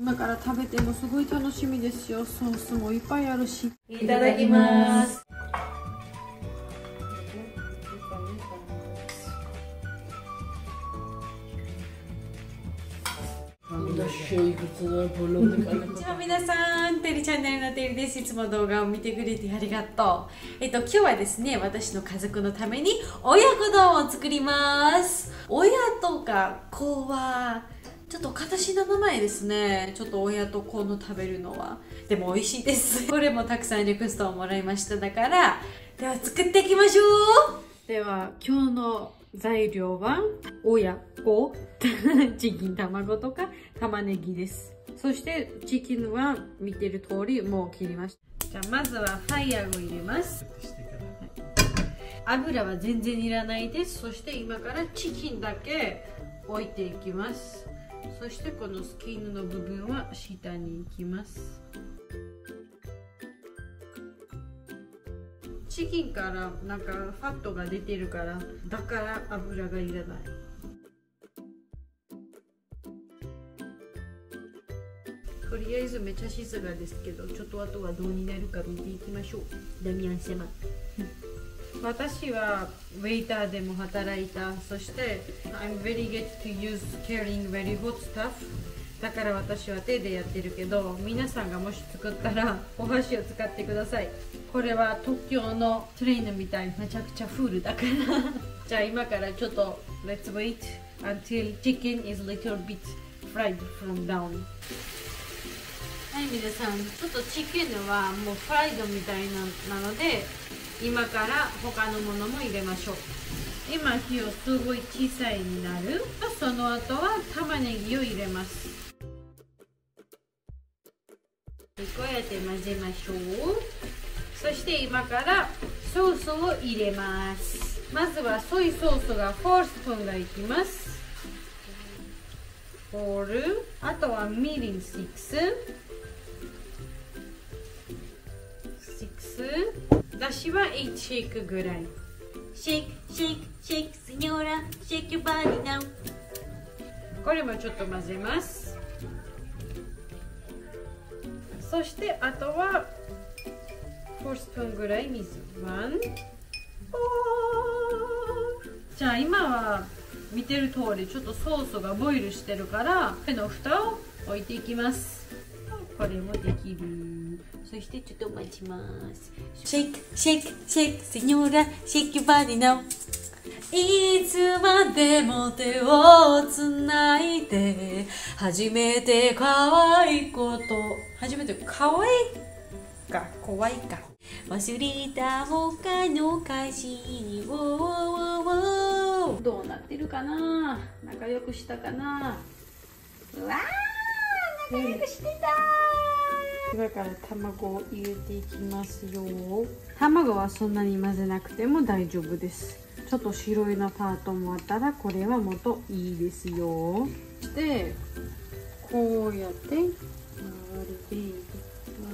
今から食べてもすごい楽しみですよ。ソースもいっぱいあるし。 いただきます。皆さん、テリチャンネルのテリです。いつも動画を見てくれてありがとう。今日はですね、私の家族のために親子丼を作ります。親とか子はちょっと形の名前ですね。ちょっと親と子の食べるのはでも美味しいです。これもたくさんリクエストをもらいました。だからでは作っていきましょう。では今日の材料は親子チキン卵とか玉ねぎです。そしてチキンは見てる通りもう切りました。じゃあまずはファイヤーを入れます。油は全然いらないです。そして今からチキンだけ置いていきます。そしてこのスキンの部分は下に行きます。チキンからなんかファットが出てるから、だから油がいらない。とりあえずめっちゃ静かですけど、ちょっとあとはどうになるか見ていきましょう。ダミアン様私はウェイターでも働いた。そして I'm very good to use carrying very hot stuff。 だから私は手でやってるけど、皆さんがもし作ったらお箸を使ってください。これは東京のトレインみたい、めちゃくちゃフルだからじゃあ今からちょっと Let's wait until chicken is little bit fried from down。はい、皆さん、ちょっとチキンはもうフライドみたいなので、今から他のものも入れましょう。今火をすごい小さいになる。その後は玉ねぎを入れます。こうやって混ぜましょう。そして今からソースを入れます。まずはソイソースが4スプーンがいきます。4、あとはみりん6、だしは8シェイクぐらい。シェイク、シェイク、シェイク、セニョーラ、シェイクバーディナウ。これもちょっと混ぜます。そしてあとは4スプーンぐらい水。じゃあ今は見てる通りちょっとソースがボイルしてるから、この蓋を置いていきます。これもできる。そしてちょっと待ちます。シェイク、シェイク、シェイク、セニョーラ、シェイクバディナウ。いつまでも手をつないで、初めて可愛いこと、初めて可愛いか怖いか、忘れた他の歌詞を。どうなってるかな。仲良くしたかな。うわー、仲良くしてた。今から卵を入れていきますよ。卵はそんなに混ぜなくても大丈夫です。ちょっと白いのパートもあったらこれはもっといいですよ。そしてこうやって周りでいきます。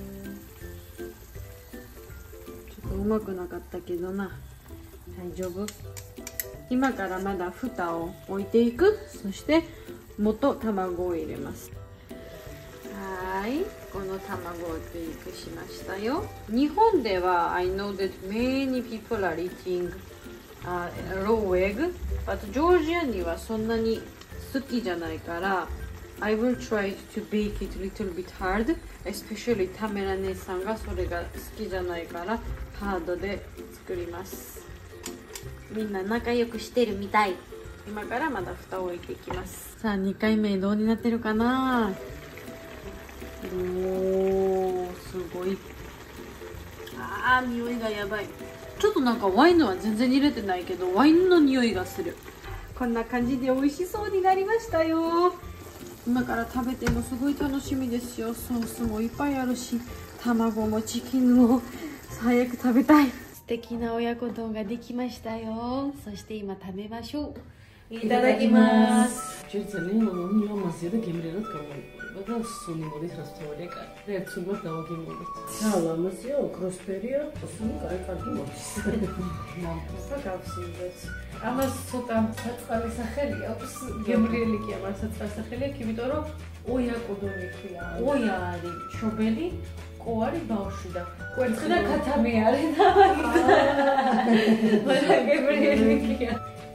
ちょっとうまくなかったけどな、大丈夫。今からまだ蓋を置いていく。そしてもっと卵を入れます。はい、この卵をテイクしましたよ。日本では I know that many people are eating raw egg, but ジョージアにはそんなに好きじゃないから I will try to bake it little bit hard, especially タメラ姉さんがそれが好きじゃないからハードで作ります。みんな仲良くしてるみたい。今からまだ蓋を置いていきます。さあ2回目どうになってるかな。おー、すごい。あー、匂いがやばい。ちょっとなんかワインのは全然入れてないけどワインの匂いがする。こんな感じで美味しそうになりましたよ。今から食べてもすごい楽しみですよ。ソースもいっぱいあるし、卵もチキンも早く食べたい。素敵な親子丼ができましたよ。そして今食べましょう。いただきます。 და სული მოდის რასთავია კარგი. ერთ სულმას დავაგიმოვოთ. ლამაზია, ოქროსფერია, სული კარგი მოდის. ნამტსა გავსინდეთ. ამას ცოტა საწყალი სახელი აქვს, გემრიელი კი ამას საწყალი სახელი აქვს, იმიტომ რომ ოია კუდუნი ქვია. ოია არის შობელი, კო არის ბავშვი და კვერცხი და ქათამი არის და მაგა გებრიელი ქვია.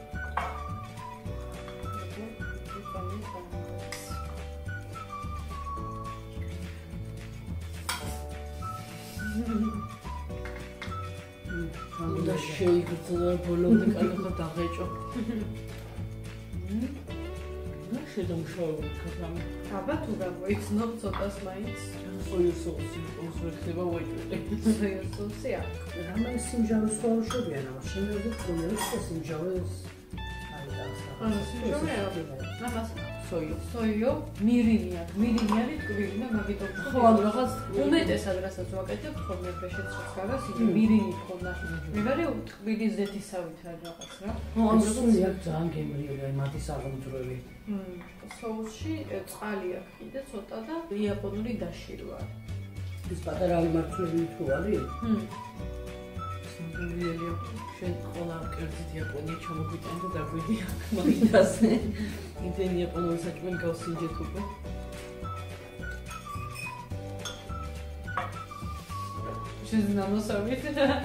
და შეიგრძნო ბოლომდე კალახა დაღეჭო. და შედამშავებული ქათამი. აბა თუ გამოიცნობ ცოტას მაინც. სოიო სოუსი, ოსვერხება ვაჭრე. სოიო სოუსი აქვს. რამე სიმჟავე სხვა უშობიან, ამ შემდეგი პრობლემის სიმჟავეს სოიო მირინი აქვს. მირინი არის ტკბილი და მაგიტომ ხო ან რაღაც უმეტესად რასაც ვაკეთებ ხოლმე შეცხვას გარას იგი მირინი ქონდა. მე ვარ ტკბილი ზეთისავით არის რაღაც რა. ხო ამ სული აქვს ძალიან გემრიელი, მათის აღმძვრელი. соусში წყალი აქვს კიდე ცოტა და იაპონური დაშირო არის. ის პატარა მართლები თუ არის? სამდრიელია. შენ ყველა კერძით იაპონია ჩამოგვიტან და დაგვიდი აქ მაგიდაზე. იდენ იაპონური საჭმელი გავსინჯეთ უკვე. შეზნამოსავით.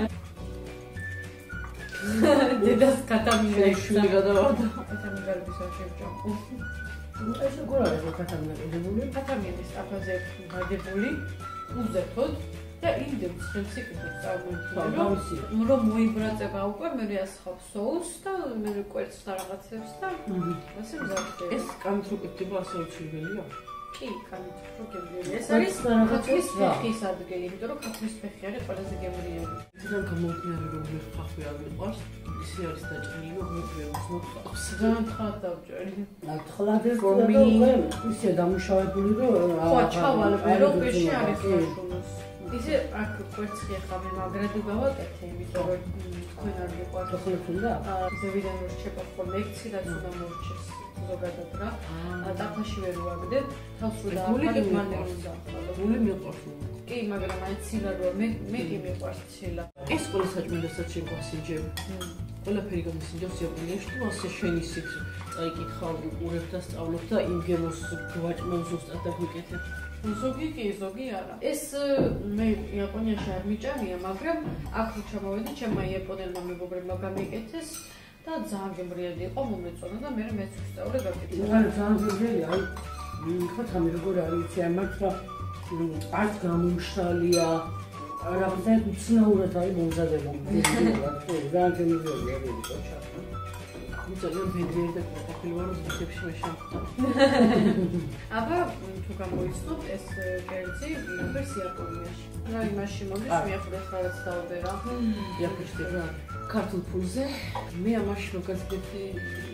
დედას კატამია შვილი გადავარდა. კატამი გარბის არ შევჭამ. ეს როგორ არის კატამი გადებული? კატამიების საფაზე გადებული უზეთოდ და იმდენს ხელს იკეთებს წარმოიდგინე რომ მოიბრაწება უკვე მე ასხავს соуს და მე კვერცხს და რაღაცებს და ასე მზადდება. ეს კამით რო კეთდება ასე უჩვენელია? კი, კამით რო გემრიელი. ეს არის ქათმის ფეხის ადგილი, იმიტომ რომ ქათმის ფეხი არის ყველაზე გემრიელი. ძალიან გამომდინარე რომ მე ხახვი არ მიყვარს, ისე არის დაჭრილი რომ მე ვეცნობ ხავს. ძალიან თხად დავჭერი. თხლადეს და ისე დამუშავებული რომ ხო, ჩავალე რომ პირში არის ხაშუნოს. ისე აქ კვერცხი ახლა მე მაგრად გავაკეთე, იმიტომ რომ თქვენ არ გიყვართ ხლექუნდა? ზევიდან რჩება ხოლმე ექციდან უნდა მორჩეს ზოგადად რა. ტაფაში ვერ ვაგდებ, თავს რო დააყალებ მალე უნდა. გული მიყვარს. კი, მაგრამ აი ცილა რო მე კი მიყვარს ცილა. ეს ყველა საჭმელასაც შეგვასინჯებ. ყველაფერი გამოსინჯავს იაპონიაში თუ ასე შენ ისიც წაიკითხავ, უყურებ და სწავლობ და იმ გემოს გვაჭმევ ზუსტად და გვიკეთებ. ზოგი კი, ზოგი არა. ეს მე იაპონიაში არ მიჭამია, მაგრამ აქ რო ჩამოვედი, ჩემმა იაპონელმა მეგობრებმა გამიკეთეს და ძალიან გემრიელი იყო, მომეწონა და მე მეც ვსწავლე გაკეთე. ძალიან გემრიელი, აი ხათამი როგორ არის, იცი, მაგრამ არც გამომშრალია, რაღაცა უცნაურად არის მომზადებული. ძალიან გემრიელი არის კოჩა. ძალიან ბედნიერი და ყოფილი ვარ ზუსტებში მე შემხვდა. აბა თუ გამოიცნობთ ეს კერძი ვიღებს იაპონიაში. რა იმაში მოდის მიახურეს რაღაც დაუბერა. იაპონიაში რა ქართულ ფულზე მე ამაში მოგაცდები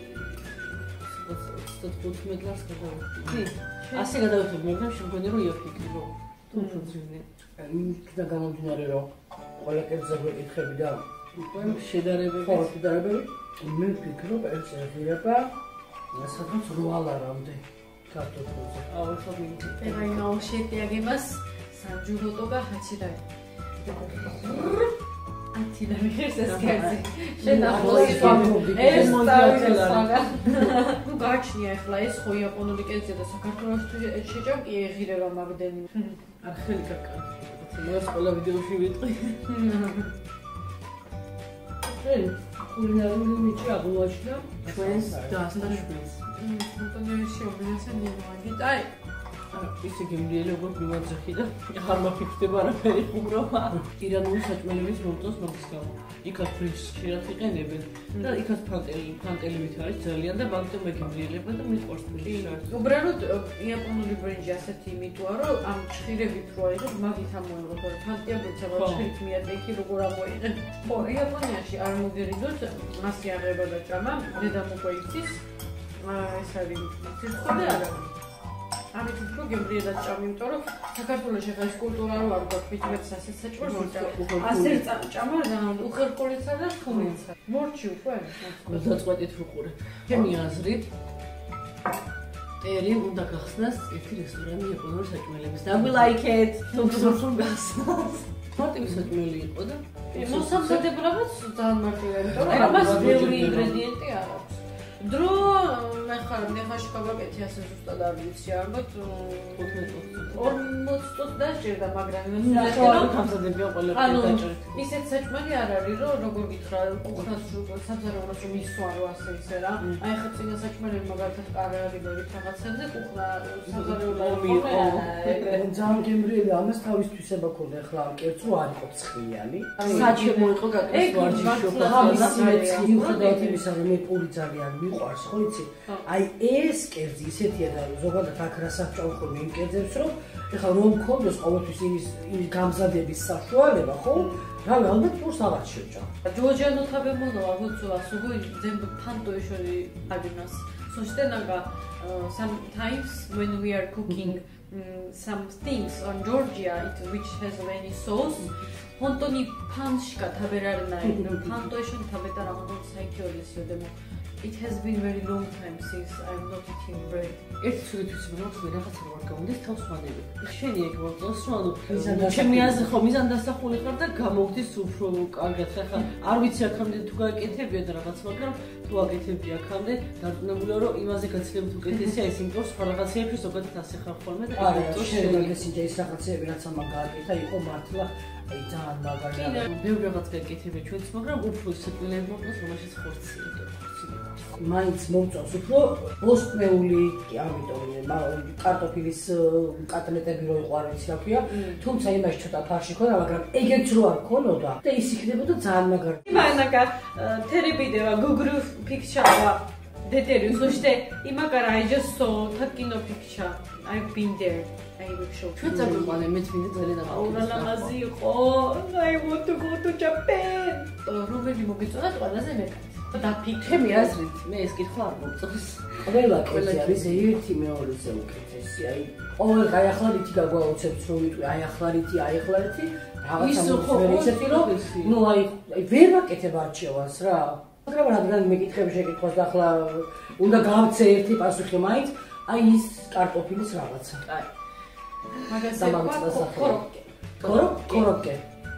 15 ლარს გადავიხდი. ასე გადავიხდი, მაგრამ შემგონი რომ იაფიქრი რომ თუ შეძინე. და გამომდინარე რომ ყველა კერძზე ვეკითხები და უკვე შედარებები მე ვფიქრობ ეს ღირება სადღაც 8 ლარამდე ქართულ ფულზე. ახლა მინდა. აი ნაუშეტიაგებას სამჯულოტობა ჰაჩირაი. ათილარი ეს კერძი. შენ ახლოს ეს მოიწყება. ნუ გაჩნია ახლა ეს ხო იაპონური კერძია და საქართველოში შეჭამ კი ეღირება მაგდენი. არხელი კაკა. მე ყველა ვიდეოში ვიტყვი. კულინარიული ნიჭი აღმოაჩნდა ჩვენს დასაშვებს. მოტონიაში ობლესანი მაგიტაი. ისე გემრიელი როგორ მიმოძახი და ახლა მაფიქრდება არაფერი ხუმრობა. ირანული საჭმელების მომწონს მაგის გამო. იქაც ფრიშ ხშირად იყენებენ და იქაც ფანტელივით არის ძალიან და მაგიტომ მეგემრიელება და მიყვარს ფრიში. უბრალოდ იაპონური ბრენჯი ასეთი იმიტოა რომ ამ ჭხირებით რო აიღებ მაგით ამოიღოთ, რომ ფანტიაბეცა ჭხირით მიატეკი როგორ ამოიღებ. ხო, იაპონიაში არ მოგერიდოთ მასი აღება და ჭამა, დედამ უკვე იცის. ეს არის ციხე არა. ამით უფრო გემრიელად ჭამი, იმიტომ რომ საქართველოში ახლა ეს კულტურა რო არ გვაქვს, ვიტყვით ასე საჭმელს ვიჭამ. ასე ჭამა უხერხულიცა და თუმიცა. მორჩი უკვე. დაწყვეტით ვიყურე. ჩემი აზრით ტერი უნდა გახსნას ერთი რესტორანი იაპონური საჭმელების. დაგვილაიქეთ, თუმცა გახსნას. მარტივი საჭმელი იყო და მოსამზადებელობაც ძალიან მარტივია, იმიტომ რომ ამას ბევრი ინგრედიენტი არ აქვს. დრო მე ხაში გავაკეთე ასე ზუსტად არ ვიცი, ალბათ 40 წუთი დასჭირდა, მაგრამ გამზადებია ყველა ანუ ისეთ საჭმელი არ არის, რომ როგორ გითხრა, კუხნას სამზარეულოს რომ ისვარო ასე ისე რა. აი ხა წინა საჭმელი მაგალითად კარარი მერით რაღაცებზე კუხნა სამზარეულოს ძალიან გემრიელი ამას თავისთვის ება ქონდა ახლა ამ კერძო არ იყო ცხლიანი. საჭმელი იყო გაკეთებული ვარჯიშობ და მიუხედავად იმისა რომ მე პური ძალიან მიყვარს, ხო იცი? აი ეს კერძი ისეთია და ზოგადად აქ რასაც ჭამხობი იმ კერძებს რომ ეხლა რომ მქონდეს ყოველთვის იმის გამზადების საშუალება, ხო? რავი, ალბათ პურს აღარ შეჭამ. Giorgiano avevano avuto la sua tanto happiness. So sometimes when we are cooking some things on Georgia, which has many sauce, hontoni panshka taberarena, panto ishon tabetara honton saikyorisiyo demo. It has been very long time since I'm not eating bread. ერთ სულთვის მოგწევი რაღაცა ვარ გამონდეს თავს ვადები. შენი ეგ მოწოს რომ ანუ ჩემი აზრი ხო მიზანდასახული ხარ და გამოგდის უფრო კარგად. ხა არ ვიცი აქამდე თუ გააკეთებია და რაღაც, მაგრამ თუ აკეთებდი აქამდე, დარწმუნებულია რომ იმაზე გაცილებით უკეთესია ეს იმპორტს სხვა რაღაცეებში ზოგადად ასე ხარ ხოლმე და არა, შეიძლება ეს რაღაცეები რაც ამან გააკეთა იყო მართლა აი ძალიან მაგარია. ბევრი რაღაც გააკეთებია ჩვენც, მაგრამ უფრო სეკვილები მოყავს, რომელშიც ხორცი მაინც მომწონს უფრო ბოსტნეული, ამიტომ კარტოფილის კატლეტები რო იყო არ ვიცი რა ქვია, თუმცა იმაში ცოტა ფარში ქონდა, მაგრამ ეგეც რო არ ქონოდა და ის იქნებოდა ძალიან მაგარი. Иманака теребидева Google picture детери, слушайте, имакара I just saw Takino picture. I've been there. I will show. ჩვენ წაგვიყვანე მეც მინდა ძალიან აურალამაზი იყო. I want to go to Japan. რომელი მოგეწონა ყველაზე მეტად? ჩემი აზრით მე ეს კითხვა არ მომწონს. ყველა კერძი არის ერთი მეორეზე უკეთესი. აი ყოველ აი ახლა რითი გაგვაუცებთ რომ ვიტყვი აი ახლა რითი რაღაცა მოხერიცეთი რომ ნუ აი ვერ ვაკეთებ არჩევანს რა. მაგრამ რადგან მეკითხები შეკითხვას და ახლა უნდა გავცე ერთი პასუხი მაინც აი ის კარტოფილის რაღაცა. აი მაგაზე ქოროკე. ქოროკე.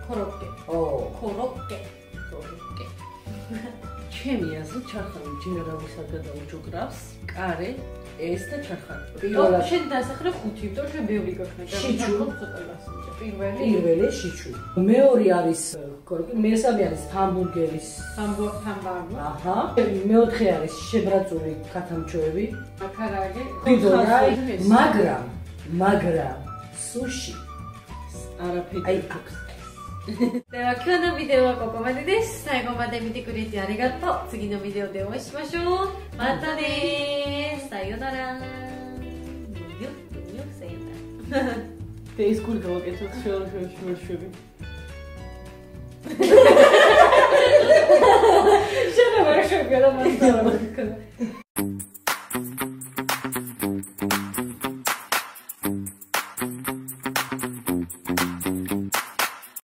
ჩემი აზრით ჩარხანი ჯენერალურად გადაუჯოგრავს, კარე, ეს და ჩარხანი. პირველად შენ დასახლე 5, იმიტომ რომ ბევრი გაქნა და პირველი შიჩუ. მეორე არის ქოროკე, მესამე არის ჰამბურგერის ჰამბურგერი. აჰა. მეოთხე არის შებრაწული კათამჩოები. აკარაგი. მაგრამ სუში არაფერი აქვს. では今日のビデオはここまでです。最後まで見てくれてありがとう。次のビデオでお会いしましょう。またねー。さよなら。さよなら。 で、ის გული გავაკეთოთ შევშვები. შენ ვერ შევგედა მასწავლებლად.